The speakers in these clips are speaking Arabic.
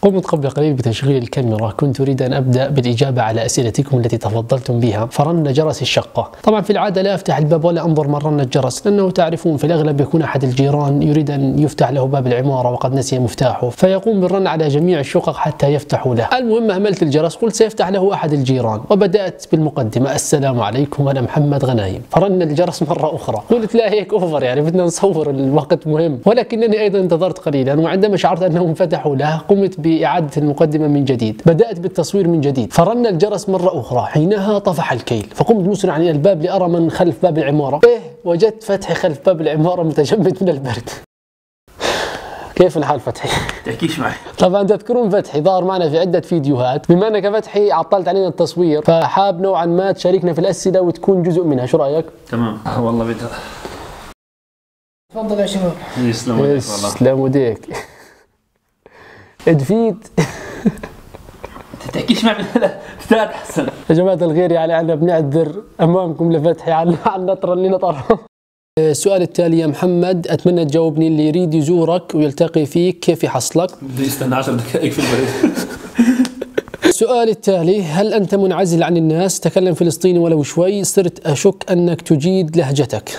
قمت قبل قليل بتشغيل الكاميرا، كنت أريد أن أبدأ بالإجابة على أسئلتكم التي تفضلتم بها، فرن جرس الشقة. طبعا في العادة لا أفتح الباب ولا أنظر من رن الجرس، لأنه تعرفون في الأغلب يكون أحد الجيران يريد أن يفتح له باب العمارة وقد نسي مفتاحه، فيقوم بالرن على جميع الشقق حتى يفتحوا له. المهم أهملت الجرس، قلت سيفتح له أحد الجيران، وبدأت بالمقدمة: السلام عليكم أنا محمد غنايم. فرن الجرس مرة أخرى، قلت لا هيك أوفر، يعني بدنا نصور الوقت مهم، ولكنني أيضا انتظرت قليلا، وعندما شعرت أنهم فتحوا له قمت بإعادة المقدمة من جديد، بدأت بالتصوير من جديد، فرن الجرس مرة أخرى، حينها طفح الكيل، فقمت مسرعا إلى الباب لأرى من خلف باب العمارة. وجدت فتحي خلف باب العمارة متجمد من البرد. كيف الحال فتحي؟ تحكيش معي. طبعا تذكرون فتحي ظهر معنا في عدة فيديوهات، بما أنك فتحي عطلت علينا التصوير فحاب نوعا ما تشاركنا في الأسئلة وتكون جزء منها، شو رأيك؟ تمام. والله بدها. تفضل يا شباب. يسلموا ايديك والله. يسلموا ايديك. ادفيت. تحكيش معي. لا تحسن. يا جماعة الخير، يعني أنا بنعذر أمامكم لفتحي على النطرة اللي نطرها. السؤال التالي يا محمد، أتمنى تجاوبني: اللي يريد يزورك ويلتقي فيك كيف يحصلك؟ بده يستنى 10 دقائق في البريد. السؤال التالي: هل أنت منعزل عن الناس؟ تكلم فلسطيني ولو شوي، صرت أشك أنك تجيد لهجتك.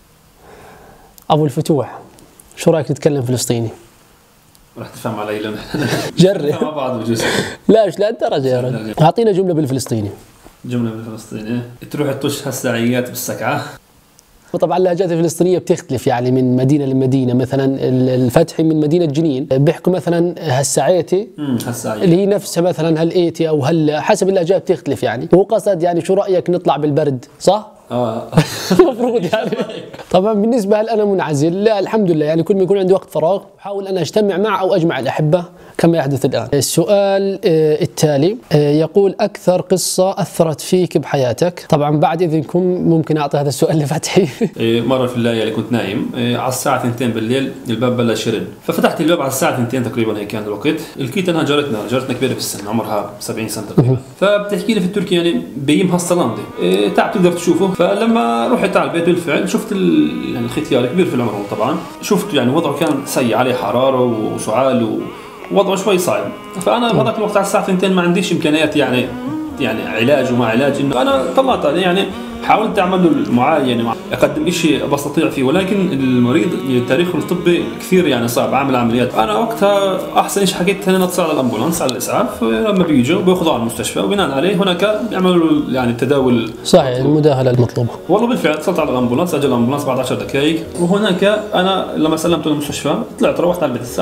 أبو الفتوح، شو رأيك نتكلم فلسطيني؟ راح تفهم علي لنا. جرب. مع بعض بجوز. لا مش لهالدرجة يا رجل. أعطينا جملة بالفلسطيني. جملة بالفلسطيني: تروح تطش هالساعيات بالسكعة. وطبعا اللهجات الفلسطينية بتختلف يعني من مدينة لمدينة، مثلا الفتحي من مدينة جنين بيحكوا مثلا هالساعيتي اللي هي نفسها مثلا هالإيتي أو هلا، حسب اللهجات بتختلف يعني. وهو قصد يعني شو رأيك نطلع بالبرد، صح؟ المفروض يعني. طبعا بالنسبة هل أنا منعزل؟ لا الحمد لله، يعني كل ما يكون عندي وقت فراغ بحاول أن أجتمع مع أو أجمع الأحبة كما يحدث الآن. السؤال التالي يقول: أكثر قصة أثرت فيك بحياتك؟ طبعا بعد إذنكم ممكن أعطي هذا السؤال لفتحي. مرة في الليالي كنت نايم على الساعة 2 بالليل، الباب بلش يرن، ففتحت الباب على الساعة 2 تقريبا، هيك كان الوقت. لقيت أنها جارتنا كبيرة في السن، عمرها 70 سنة تقريبا، فبتحكي لي في التركي يعني بيمها الصلاة دي تعب تقدر تشوفه. فلما رحت على البيت بالفعل شفت يعني الختيار كبير في العمر طبعا، شفت يعني وضعه كان سيء، عليه حرارة وسعال ووضعه شوي صعب. فأنا بهذاك الوقت على الساعة 2 ما عنديش إمكانيات يعني علاج وما علاج، إنه أنا طلعت عليه يعني حاولت أعمل له المعاينة، أقدم شيء بستطيع فيه، ولكن المريض تاريخه الطبي كثير يعني صعب، عامل عمليات. أنا وقتها أحسن شيء حكيت أنا اتصل على الأمبولانس، على الإسعاف، لما بيجوا بياخذوه على المستشفى، وبناء عليه هناك بيعملوا يعني التداول صحيح، المداهلة المطلوبة. والله بالفعل اتصلت على الأمبولانس، أجى الأمبولانس بعد 10 دقائق، وهناك أنا لما سلمته للمستشفى طلعت روحت على البيت الساعة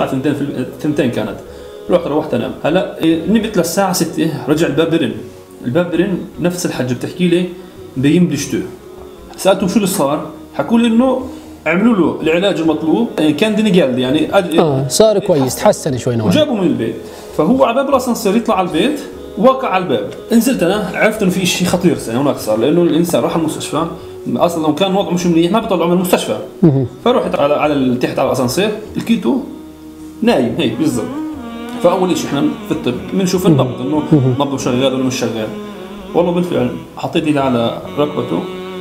2 كانت، رحت روحت أنام. هلا نمت للساعة 6، رجع الباب برن نفس الحجة بتحكي لي بيمدشته. سألتهم شو اللي صار، حكوا لي إنه عملوا له العلاج المطلوب، كان دينيجالدي يعني صار كويس، تحسن شوي نوعا، وجابوا من البيت. فهو على باب الأسانسير يطلع على البيت، وقع على الباب، نزلت أنا عرفت إنه في شيء خطير هناك صار، لأنه الإنسان راح المستشفى أصلا لو كان وضعه مش منيح ما بيطلعوا من المستشفى. فرحت على تحت على الأسانسير لقيته نايم هيك بالضبط. فأول شيء إحنا في الطب بنشوف النبض، إنه نبضه شغال ولا مش شغال. والله بالفعل حطيت إيدي على ركبته،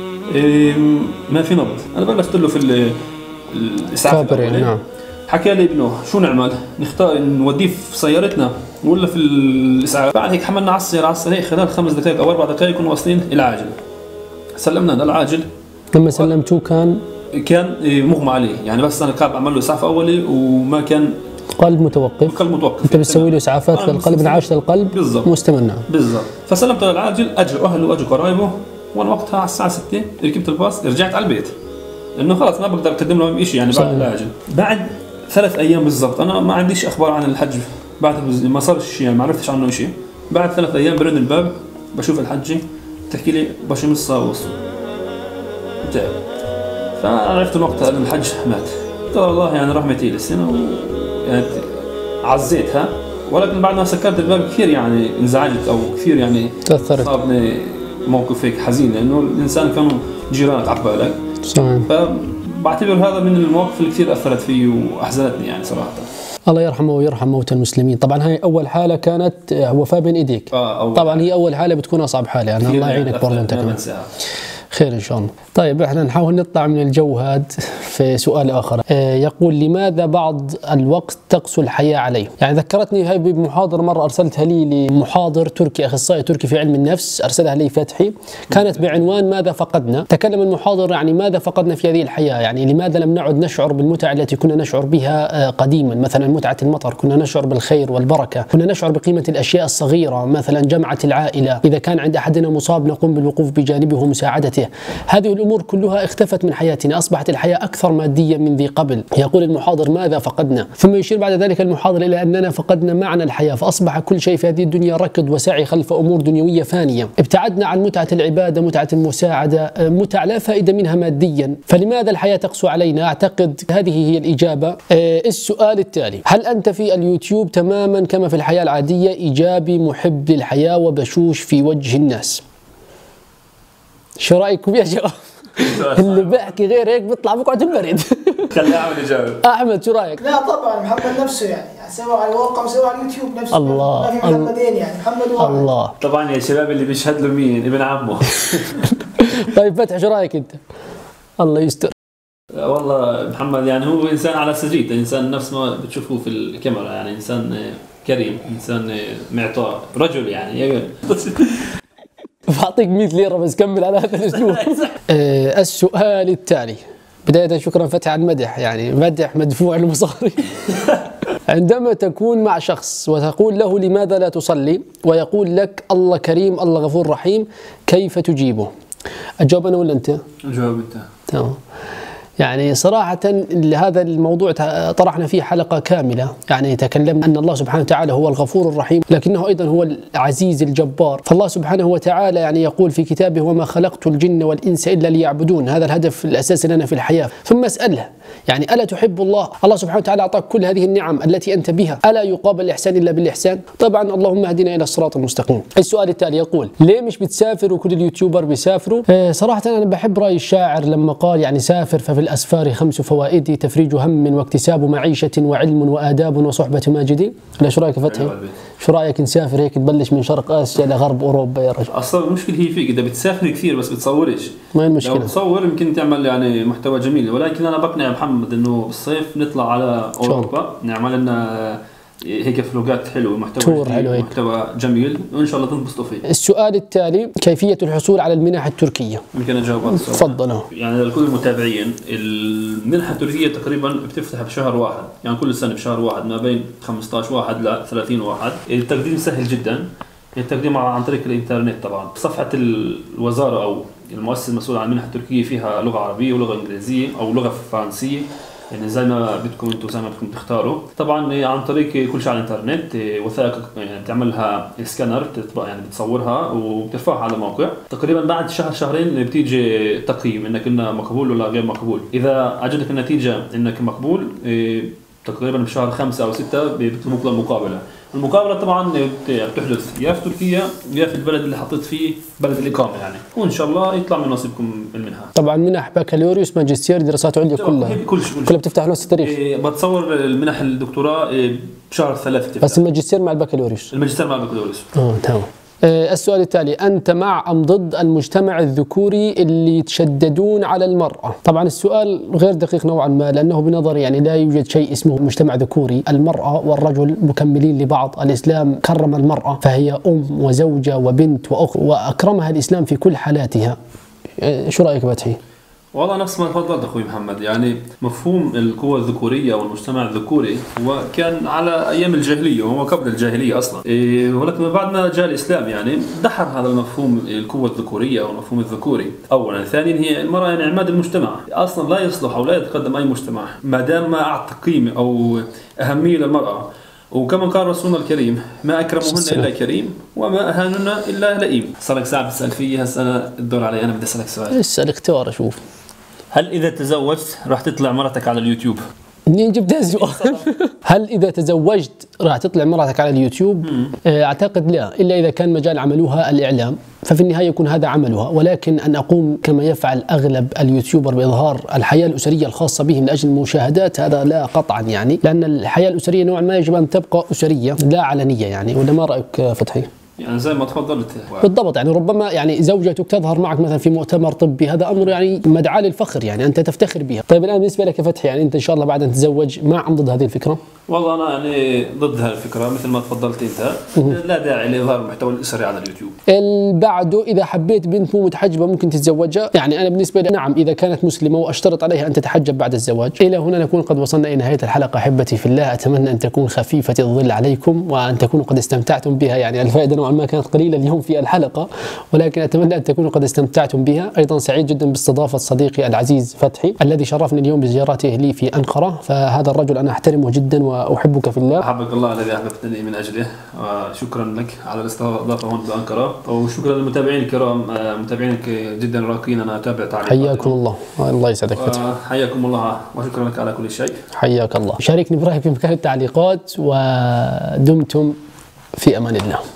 ما في نبض. أنا بلشت له في الإسعاف يعني. نعم. حكى لي ابنه شو نعمل؟ نختار نوديه في سيارتنا ولا في الإسعاف؟ بعد هيك حملنا على السيارة هيك خلال 5 دقائق أو 4 دقائق كنا واصلين العاجل. سلمنا للعاجل. لما سلمتوه كان مغمى عليه، يعني بس أنا كاب عمل له إسعاف أولي وما كان قلب متوقف. أنت بتسوي له إسعافات للقلب، انعاش للقلب بالضبط مستمر. نعم بالضبط. فسلمته للعاجل، أجوا أهله وأجوا قرايبه، وأنا وقتها على الساعة 6 ركبت الباص رجعت على البيت، لأنه خلاص ما بقدر أقدم لهم شيء يعني بعد العاجل. بعد 3 أيام بالضبط، أنا ما عنديش أخبار عن الحج، بعد ما صار شيء يعني ما عرفتش عنه شيء. بعد 3 أيام برن الباب بشوف الحجة تحكي لي بشم الصاوص تعب. فعرفت وقتها أن الحج مات. قلت والله يعني رحمتي للسنة يعني عزيتها، ولكن بعد ما سكرت الباب كثير يعني انزعجت او كثير يعني تأثرت، صابني موقف هيك حزين، لانه الانسان كانوا جيران عبالك. صحيح. فبعتبر هذا من المواقف اللي كثير اثرت فيه واحزنتني يعني صراحه. الله يرحمه ويرحم موتى المسلمين. طبعا هاي اول حاله كانت وفاه بين ايديك. طبعا هي اول حاله بتكون اصعب حاله، يعني الله يعينك برضه انت كمان. خير إن شاء الله. طيب احنا نحاول نطلع من الجو هاد في سؤال آخر. يقول لماذا بعض الوقت تقسو الحياة عليه؟ يعني ذكرتني هاي بمحاضرة مرة أرسلتها لي لمحاضر تركي، أخصائي تركي في علم النفس، أرسلها لي فتحي، كانت بعنوان ماذا فقدنا. تكلم المحاضر يعني ماذا فقدنا في هذه الحياة، يعني لماذا لم نعد نشعر بالمتعة التي كنا نشعر بها قديما، مثلا متعة المطر، كنا نشعر بالخير والبركة، كنا نشعر بقيمة الأشياء الصغيرة، مثلا جمعة العائلة، إذا كان عند أحدنا مصاب نقوم بالوقوف بجانبه ومساعدته. هذه الأمور كلها اختفت من حياتنا، أصبحت الحياة أكثر مادية من ذي قبل. يقول المحاضر ماذا فقدنا؟ ثم يشير بعد ذلك المحاضر إلى أننا فقدنا معنى الحياة، فأصبح كل شيء في هذه الدنيا ركض وسعي خلف أمور دنيوية فانية. ابتعدنا عن متعة العبادة، متعة المساعدة، متع لا فائدة منها ماديا. فلماذا الحياة تقسو علينا؟ أعتقد هذه هي الإجابة. السؤال التالي: هل أنت في اليوتيوب تماما كما في الحياة العادية، إيجابي محب للحياة وبشوش في وجه الناس؟ شو رأيكم يا شباب؟ اللي بحكي غير هيك بيطلع بقعد برد. خلي احمد يجاوب. احمد شو رايك؟ لا طبعا محمد نفسه يعني سواء على الواقع وسواء على اليوتيوب نفسه. الله، ما في محمدين يعني، محمد واحد. الله. طبعا يا شباب اللي بيشهد له مين؟ ابن عمه. طيب فتح شو رايك انت؟ الله يستر. والله محمد يعني هو انسان على سجيته، انسان نفس ما بتشوفوه في الكاميرا، يعني انسان كريم، انسان معطاء، رجل يعني. بعطيك 100 ليرة بس كمل على هذا الاسلوب. السؤال التالي. بداية شكرا فتحي على المدح، يعني مدح مدفوع المصاري. عندما تكون مع شخص وتقول له لماذا لا تصلي، ويقول لك الله كريم الله غفور رحيم، كيف تجيبه؟ أجاوب أنا ولا أنت؟ جاوب أنت. تمام. يعني صراحة هذا الموضوع طرحنا فيه حلقة كاملة، يعني تكلمنا أن الله سبحانه وتعالى هو الغفور الرحيم، لكنه أيضا هو العزيز الجبار. فالله سبحانه وتعالى يعني يقول في كتابه: وما خلقت الجن والإنس إلا ليعبدون. هذا الهدف الأساسي لنا في الحياة. ثم اسأله يعني ألا تحب الله؟ الله سبحانه وتعالى أعطاك كل هذه النعم التي أنت بها، ألا يقابل الإحسان إلا بالإحسان؟ طبعا اللهم اهدنا إلى الصراط المستقيم. السؤال التالي يقول: ليه مش بتسافر وكل اليوتيوبر بيسافروا؟ صراحة أنا بحب رأي الشاعر لما قال يعني سافر ففي الأسفار 5 فوائد: تفريج هم واكتساب معيشة وعلم وآداب وصحبة ماجد. لا شو رأيك فتحي؟ شو رأيك نسافر هيك نبلش من شرق آسيا لغرب أوروبا يا رجل؟ أصلا المشكلة هي فيك، إذا بتسافر كثير بس بتصورش. ما هي المشكلة؟ لو بتصور يمكن تعمل يعني محتوى جميل، ولكن أنا بقنع محمد إنه بالصيف نطلع على أوروبا نعمل لنا هيك فلوجات حلوة، محتوى حلو، محتوى جميل، وإن شاء الله تنبسطوا فيه. السؤال التالي: كيفية الحصول على المنح التركية؟ يمكن أجاوب على السؤال. تفضل. يعني لكل المتابعين، المنحة التركية تقريبا بتفتح بشهر واحد، يعني كل سنة بشهر واحد، ما بين 15 واحد ل 30 واحد. التقديم سهل جدا، التقديم عن طريق الإنترنت طبعا. صفحة الوزارة أو المؤسسة المسؤولة عن المنحة التركية فيها لغة عربية ولغة إنجليزية أو لغة فرنسية، يعني زي ما بدكم انتم، زي ما بدكم تختاروا. طبعا عن طريق كل شيء على الانترنت، وثائق يعني بتعملها سكانر، يعني بتصورها وبترفعها على موقع. تقريبا بعد شهر شهرين بتيجي تقييم انك انت مقبول ولا غير مقبول. اذا اجتك النتيجه انك مقبول، تقريبا بشهر 5 أو 6 بيطلبوك للمقابله. المقابله طبعا بتحدث يا في تركيا يا في البلد اللي حطيت فيه بلد الاقامه يعني، وان شاء الله يطلع من نصيبكم المنحه. طبعا منح بكالوريوس ماجستير دراسات عليا كلها كلها بتفتح نفس التاريخ. بتصور المنح الدكتوراه بشهر 3 تفتح. بس الماجستير مع البكالوريوس. الماجستير مع البكالوريوس. تمام. السؤال التالي: أنت مع أم ضد المجتمع الذكوري اللي يتشددون على المرأة؟ طبعا السؤال غير دقيق نوعا ما، لأنه بنظري يعني لا يوجد شيء اسمه مجتمع ذكوري. المرأة والرجل مكملين لبعض. الإسلام كرم المرأة، فهي أم وزوجة وبنت وأخت، وأكرمها الإسلام في كل حالاتها. شو رأيك فتحي؟ والله نفس ما تفضلت أخوي محمد، يعني مفهوم القوة الذكورية والمجتمع الذكوري هو كان على أيام الجاهلية، وهو قبل الجاهلية أصلا، ولكن بعد ما جاء الإسلام يعني دحر هذا المفهوم، القوة الذكورية أو المفهوم الذكوري. أولا. ثانيا، هي المرأة يعني عماد المجتمع، أصلا لا يصلح أو لا يتقدم أي مجتمع ما دام ما أعطى قيمة أو أهمية للمرأة. وكما قال رسولنا الكريم: ما أكرمهن إلا كريم وما أهانهن إلا لئيم. صارك ساعة بتسأل فيه، هسه أنا الدور علي، أنا بدي أسألك سؤال. اسأل اختيار أشوف. هل إذا تزوجت راح تطلع مرتك على اليوتيوب؟ منين جبت السؤال؟ هل إذا تزوجت راح تطلع مرتك على اليوتيوب؟ أعتقد لا، إلا إذا كان مجال عملها الإعلام، ففي النهاية يكون هذا عملها. ولكن أن أقوم كما يفعل أغلب اليوتيوبر بإظهار الحياة الأسرية الخاصة بهم من أجل المشاهدات، هذا لا قطعا يعني، لأن الحياة الأسرية نوعا ما يجب أن تبقى أسرية لا علنية يعني. ولا ما رأيك فتحي؟ يعني زي ما تفضلت. بالضبط، يعني ربما يعني زوجتك تظهر معك مثلا في مؤتمر طبي، هذا امر يعني مدعاة للفخر، يعني انت تفتخر بها. طيب الان بالنسبه لك يا فتحي، يعني انت ان شاء الله بعد ان تتزوج مع ام ضد هذه الفكره؟ والله انا يعني ضد هالفكره مثل ما تفضلت انت، لا داعي لاظهار المحتوى الاسري على اليوتيوب. بعده اذا حبيت بنت مو متحجبه ممكن تتزوجها؟ يعني انا بالنسبه لي نعم، اذا كانت مسلمه واشترط عليها ان تتحجب بعد الزواج. الى هنا نكون قد وصلنا الى نهايه الحلقه احبتي في الله، اتمنى ان تكون خفيفه الظل عليكم وان تكونوا قد استمتعتم بها. يعني الفائده نوعا ما كانت قليله اليوم في الحلقه، ولكن اتمنى ان تكونوا قد استمتعتم بها. ايضا سعيد جدا باستضافه صديقي العزيز فتحي الذي شرفني اليوم بزيارته لي في انقره، فهذا الرجل انا احترمه جدا واحبك في الله. احبك الله الذي احببتني من اجله، وشكرا لك على الاستضافه هون بانقره، وشكرا للمتابعين الكرام، متابعينك جدا راقين، انا اتابع تعليقاتكم. حياكم الله، الله يسعدك فتحي. حياكم الله وشكرا لك على كل شيء. حياك الله. شاركني برايك في مكان التعليقات، ودمتم في امان الله.